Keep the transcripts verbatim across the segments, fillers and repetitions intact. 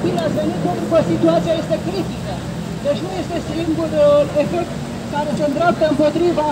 bine ați venit, pentru că situația este critică. Deci nu este singurul efect care se îndreaptă împotriva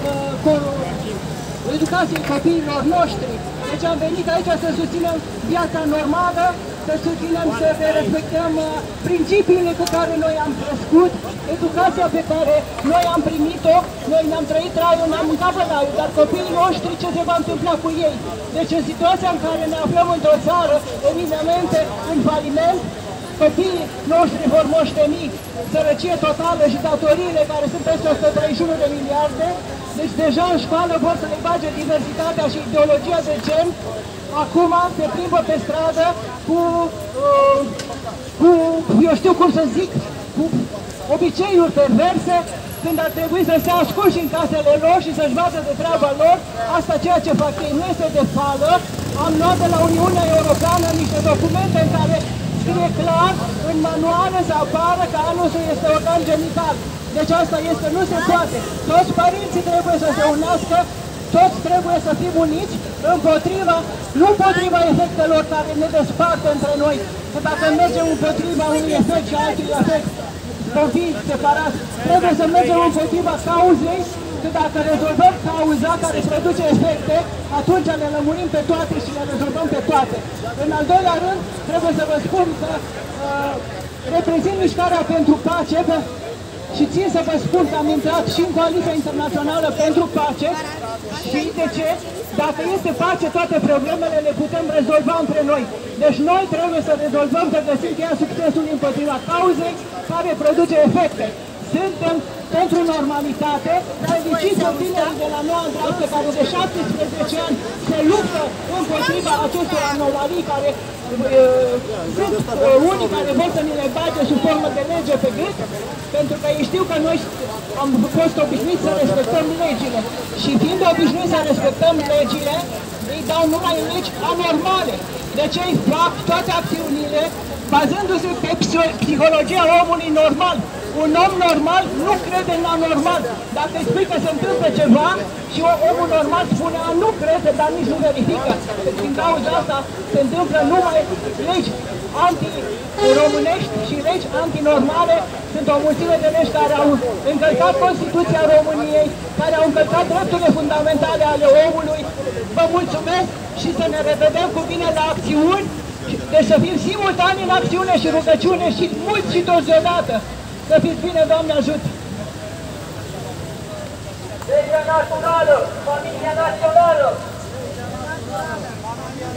uh, educației copiilor noștri. Deci am venit aici să susținem viața normală, să susținem să respectăm uh, principiile cu care noi am crescut, educația pe care noi am primit-o, noi ne-am trăit raiul, ne-am mâncat bălaiul, dar copiii noștri ce se va întâmpla cu ei? Deci în situația în care ne aflăm într-o țară eminamente în faliment, copiii noștri vor moșteni sărăcie totală și datoriile care sunt peste o sută treizeci și unu de miliarde. Deci deja în școală vor să le bage diversitatea și ideologia de gen. Acum se plimbă pe stradă cu, uh, cu, eu știu cum să zic, cu obiceiuri perverse, când ar trebui să se ascunși în casele lor și să-și vadă de treaba lor. Asta ceea ce fac ei nu este de fală. Am luat de la Uniunea Europeană niște documente în care scrie clar, în manuale să apară că anusul este organ genital. Deci asta este, nu se poate. Toți părinții trebuie să se unească, toți trebuie să fim uniți împotriva, nu împotriva efectelor care ne despart între noi. Că dacă mergem împotriva unui efect și altui efect, vom fi separați. Trebuie să mergem împotriva cauzei, că dacă rezolvăm cauza care produce efecte, atunci le lămurim pe toate și le rezolvăm pe toate. În al doilea rând, trebuie să vă spun că uh, reprezint mișcarea pentru pace și țin să vă spun că am intrat și în Coaliția Internațională pentru Pace. Și de ce? Dacă este pace, toate problemele le putem rezolva între noi. Deci noi trebuie să rezolvăm, să găsim cheia succesului împotriva cauzei care produce efecte. Suntem pentru normalitate, felicit tinerii de la Noua Dreaptă care de șaptesprezece ani se luptă împotriva acestor anomalii care uh, sunt uh, unii care vor să ni le bage sub formă de lege pe gât, pentru că ei știu că noi am fost obișnuiți să respectăm legile și fiind obișnuiți să respectăm legile, îi dau numai legi anormale. Deci ei fac toate acțiunile bazându-se pe psihologia omului normal. Un om normal nu crede în anormal. Dacă îi spui că se întâmplă ceva și omul normal spune a nu crede, dar nici nu verifică. Din cauza asta se întâmplă numai legi anti-românești și legi antinormale. Sunt o mulțime de legi care au încălcat Constituția României, care au încălcat drepturile fundamentale ale omului. Vă mulțumesc și să ne revedem cu bine la acțiuni. Deci să fim simultani în acțiune și rugăciune și mulți și toți deodată. Să fiți bine, Doamne ajută! Legea naturală, familia națională!